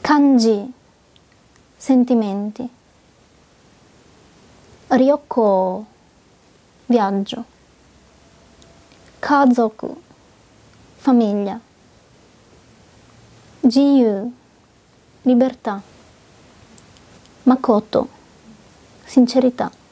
kanji, sentimenti. Ryoko, viaggio. Kazoku, famiglia. Jiyu, libertà. Makoto, sincerità.